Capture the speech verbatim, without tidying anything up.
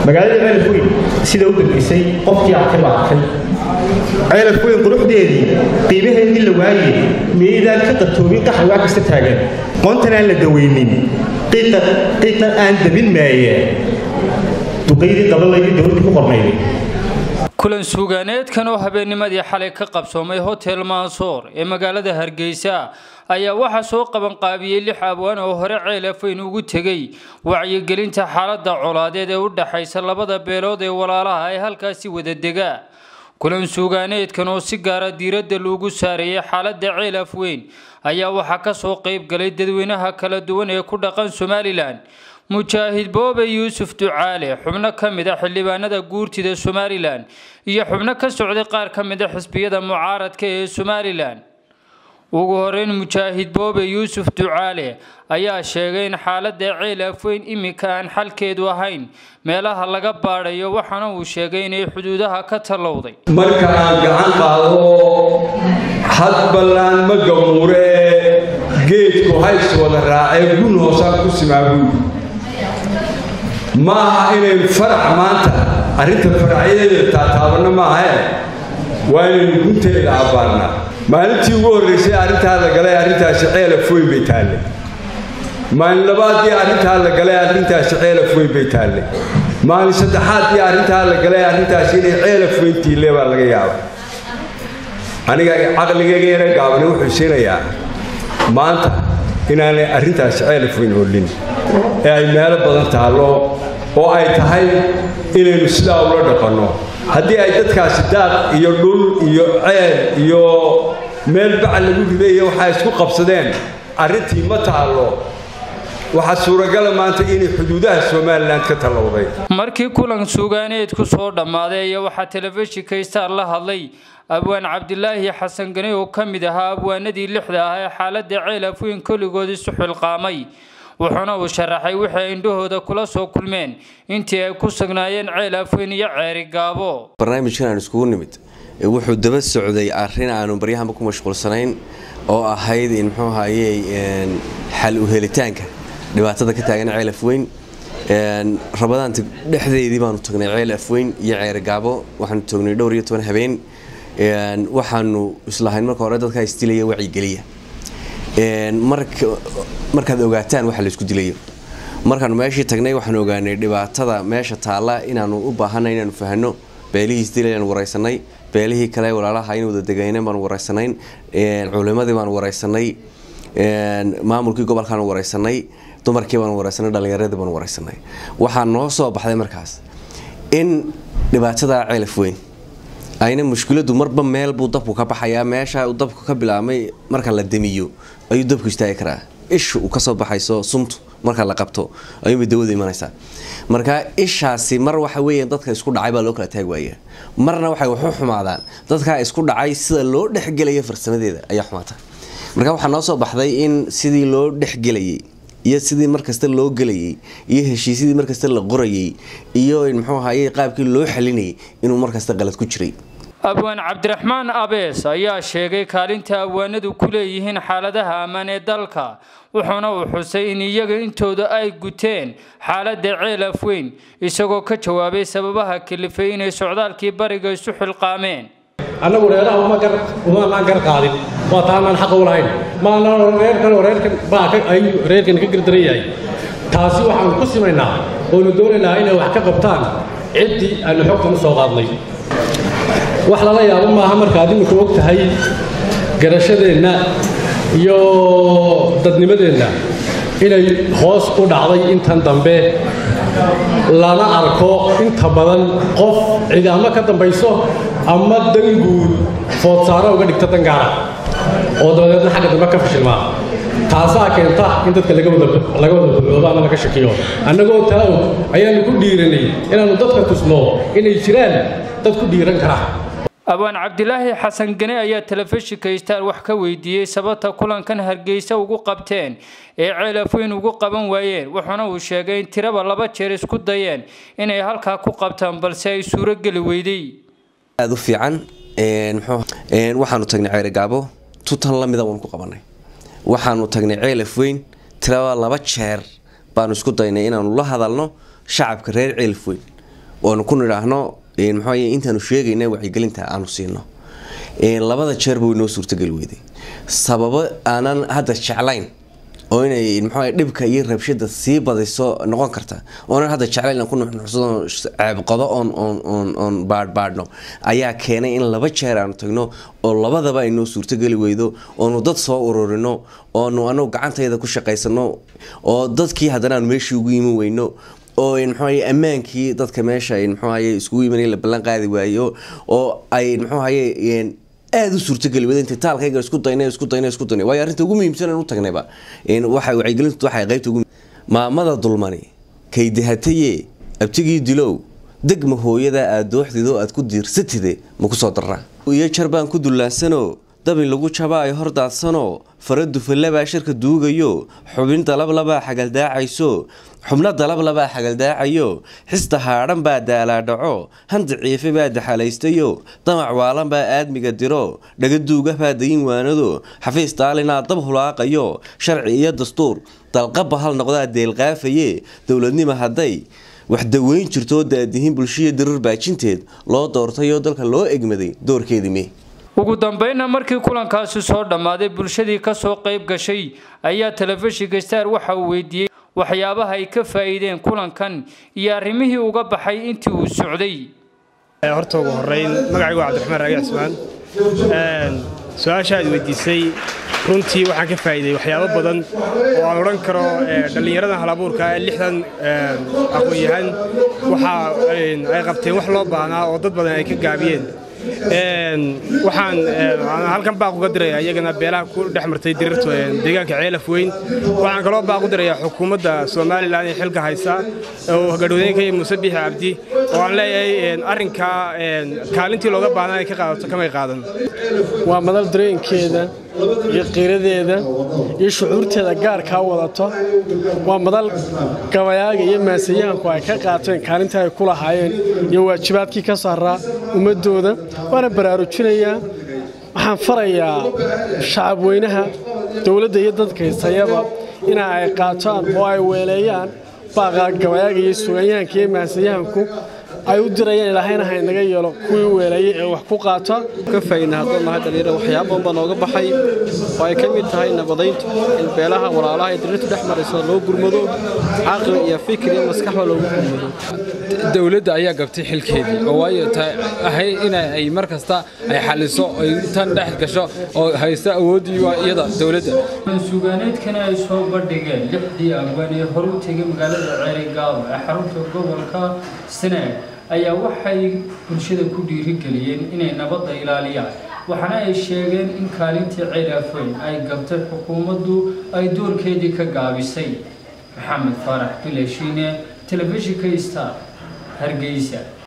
magaalada ceelafweyn sida u dambeysay qofkii arkay baa arkay ceelafweyn quruxdeedii qiimaheedii la waayey meydaan ka qatoobin qaxwaa kasta taagan qoontan aan la daweynin qiiqa qiiqa aan dabin maaye duqeydii qabalayay dowladda ku qornayday kulan suugaaneedkan oo habeennimadii xalay ka qabsoomay hotel Mansour ee magaalada Hargeysa ayaa waxa soo qaban qaabiyay lix abwaan oo hore ceelafweyn ugu tagay wacyigelinta xaaladda colaadeed ee u dhaxaysa labada beelood ee walaalaha ay halkaasi wada degaa kulan suugaaneedkan oo si gaar ah diiradda loogu saareeyay xaaladda ceelafweyn ayaa waxa ka soo qayb galay dadweynaha kala duwan ee ku dhaqan Somaliland Mujaahid Boobe Yuusuf Ducaale xubno ka mid ah xildhibaanada guurtida Somaliland iyo xubno ka socday qaar ka mid ah xisbiyada mucaaradka ee Somaliland ugu horeyn Mujaahid Boobe Yuusuf Ducaale ayaa sheegay in xaaladda ceelafweyn imika aan xalkeedu ahayn meelaha laga baadhayo waxana uu sheegay in xuduudaha ka talowday marka aan gacan qaado had balaan ma gamuure geedku hays wada raacay gun hoosaan ku simaabuy ما هي الفرع مانتا أريد الفرعية تتابعنا معها وين كنت العبارنا ما أنت يقول رسالة أريد هذا قال أريد أشعل فوي بيتالي ما النبات أريد هذا قال أريد أشعل فوي بيتالي ما الصدحات أريد هذا قال أريد أشعل فوي تيلي ولا جياب أنا عقلي غير قابل وحسين يا ما أنت إن أنا أريد أشعل فوي نقولين أي مال بدن تعلو oo ay tahay inaynu sidaa ula dhaqanno haddii ay dadkaasi daaq iyo dhul iyo ceel iyo meel bacal lagu riday waxa isku qabsadeen arrintii ma taalo waxa suuragal maanta in xuduudaha Soomaaliland ka talowday markii kulan suugaaneed ku soo dhamaaday waxa telefishinka Star la hadlay abwaan Cabdilaahi Xasan Gani oo kamid ahaa abwaanadii lixda ah ee xaaladda ceelafweyn kaligood isu xilqaamay wuxuuna uu sharaxay wixii indhahooda kula soo kulmeen intii ay ku sugnaayeen ceelafweyn iyo ceeri gaabo barnaamijkan aan isku nimid wuxuu daba socday arrin aanu baryahanba ku mashquulsanayn oo ahayd in muxuu ahaayay xal u helitaanka dhibaatada ka taagan ceelafweyn rabadaanta dhexdeedii baanu tagnay ceelafweyn iyo ceeri gaabo waxaanu tagnay dhowr iyo toban habeen waxaanu islahayn marka hore dadka istilaya wacyi een marka markaad ogaataan waxa la isku dilayo markaan meeshii tagnay waxaan ogaanay dhibaatada meesha taala inaanu u baahanay inaanu fahano beelihii dilayaan wareysanay beelihii kale walaalaha inuu wada degayneen baan wareysanay een culimadii baan wareysanay een maamulkii gobolkan wareysanay dumarkii baan wareysanay dhalinyaradii baan wareysanay waxa noo soo baxday markaas in dhibaatada ceelafweyn ayna mushkiladu marba meel buu dabku ka baxaya meesha uu dabku ka bilaamay marka la damiyo ayuu dabku istaagi karaa ishu uu ka soo baxayso sumtu marka la qabto ayuu dawada imanaysaa marka ishaasi mar waxa weeyaan dadka isku dhacay baa loo kala taag waaya marna waxay wax u xumaadaan dadka isku dhacay sida loo dhexgalayo farsamadeeda ayaa xumaata marka waxa noo soo baxday in sidii loo dhexgalayay iyo sidii markasta loo galayay iyo heshiisidii markasta la qorayay iyo in muxuu ahaayay qaabkii loo xalinay inuu markasta qalad ku jiray abwaan Cabdiraxmaan Abees ayaa sheegay kaalinta abwaanadu ku leeyihiin xaaladaha amaan ee dalka wuxuuna uu xusay in iyaga intooda ay guteen xaaladda ceelafweyn isagoo ka jawaabay sababaha kalifay inay socdaalkii bariga isu xilqaameen anagu reeraha uma gar uma ma gar qaadin waa taaman xaq u lahayn ma reerkan reerkan baa ka ay reerkan ka gardarayay taasi waxaan ku simaynaa oo la doonayaa inay wax ka qabtaan cidii aan xogta soo qaadnay wax la yaabo ma aha marka aad ku ogtahay garashadeena iyo dadnimadeena inay hoos u dhacday intan dambe lana arko inta badan qof ciidamo ka dambayso ama danguud foodsaaro uga dhigta dangaara oo dawladda xagga dambe ka fashilmaa taasaa keenta in dadka laga wada laga wada buuxdo ama laga shakiyo annagoo taa ayaan ku dhiiranay inaanu dadka tusno inay jiraan dad ku dhiiran kara abwaan Cabdilaahi Xasan Gani ayaa telefishinka Star wax ka weydiiyay sababta kulankan Hargeysa ugu qabteen ee ceelafweyn ugu qaban waayeen wuxuuna uu sheegay in tiraba laba jeer isku dayeen inay halka ku qabtaan balse ay suuro gali weyday aad u fiican een muxuu een waxaanu tagnay ceeri gaabo tutan la mid ah ku qabanay waxaanu tagnay ceelafweyn tiraba laba jeer baanu isku daynay inaanu la hadalno shacabka reer ceelafweyn oonu ku nidhaahno muxuu yahay intaanu sheegayna wacyigelinta aanu siino labada jeerba way noo suurtageli weyday sababo aanan hadda jeclayn oo inay muxuu dhibka iyo rabshada sii badayso noqon karta oo hadda jeclayn aan ku nuxnuxsado ceeb qodo on on on on baad baadno ayaa keenay in laba jeer aan tagno oo labadaba ay noo suurtageli weydo oo dad soo ururino oo anu gacantayda ku shaqaysano oo dadkii haddana aan meeshii ugu yimi weyno oo in muxuu ammaankii dadka meesha in muxuu isku yimaanay la ballan qaadi waayo oo ay muxuu hayeen aad u suurtagal wada inta taalkayga isku daynay isku daynay isku daynay way arinta ugu muhiimsan ee u tagnayba in waxa wacyigelintu waxay qaybta ugu maamada dulmani kaydahatay abtigii dilow degma hooyada aad dooxdido aad ku diirsatide ma ku soo daraa iyo jarbaan ku dulaansano dabin lagu jabay hordaadsano faradu falaba shirka duugayo xubin dalab laba xagal daacayso xubna dalab laba xagal daacayo xista haaran baa daala dhaco handa ciife baa daxalaystayo damac waalan baa aadmiga diro dhaga duuga baa dayin waanado xafiis taalina dab hulaaqayo sharci iyo dastuur dalqaba hal noqda deel qaafaye dawladnimo haday wax daweyn jirto daadihin bulshada dirir baajinteed loo doortayo dalka loo egmaday doorkeedii ugu dambeynna markii kulankaasi soo dhamaaday bulshadii ka soo qayb gashay ayaa telefishinka Star waxa uu weydiiyay waxyaabaha ay ka faa'iideen kulankan iyo arrimihii uga baxay intii uu socday horta ugu horeyn magacaygu Cabdiraxmaan Raagi Cismaan een su'aasha aad weydiisay runtii waxaan ka faa'iiday waxyaabo badan oo aan oran karo dhalinyarada halabuurka ee lixdan aqoon-yahan waxa ay qabteen wax loo baahnaa oo dad badan ay ka gaabiyeen een waxaan halkan baaq uga diray ayagana beelaha ku dhaxmartay dirirto deegaanka Ceelaf Weyn waxaan kaloo baaq u diray xukuumadda Soomaaliland ee xilka haysa oo gadhooyinka Muuse Biixi Cabdi oo aan leeyahay arrinka kaalintii looga baahnaa ay ka qaadato kamay qaadan waa madal dareenkeeda iyo qiiradeeda iyo shucuurteeda gaarka wadato waa madal gabayaaga iyo maasayaanku ay ka qaateen kaalinta ay ku lahaayeen iyo waajibaadkii ka saaraa ummadooda waana baraarujinayaa waxaan farayaa shacab weynaha dawladda iyo dadka isayaba in ay qaataan oo ay weeleeyaan baaqa gabayaaga iyo suugaanyaanka iyo maasayaanku ay u dirayeen ilaahayna ha inaga yeelo kuwii weelayay ee wax ku qaata ka faa'iidna haddana dhalinyaro waxyaabo badan oo ga baxay oo ay ka mid tahay nabadaynta in beelaha walaalaha ee dirirtu dhaxmaraysa loo gurmado aqal iyo fikir iyo maskax loo gurmado dawladda ayaa gabtay xilkeedii oo way tahay in ay markasta ay xaliso ay tan dhex gasho oo haysta awoodii waa iyada dawladda suugaaneedkana ay soo bandhigeen lixdii abwan ee hor u tagay magaalada Ceerigaabo ee xarunta gobolka Sanaag ayaa waxay bulshada ku dhiirigeliyeen inay nabadda ilaaliyaan waxana ay sheegeen in kaalintii Ceelaf Weyn ay gabtay xukuumaddu ay doorkeedii ka gaabisay maxamed farax bilashine telefishinka Star Hargeysa.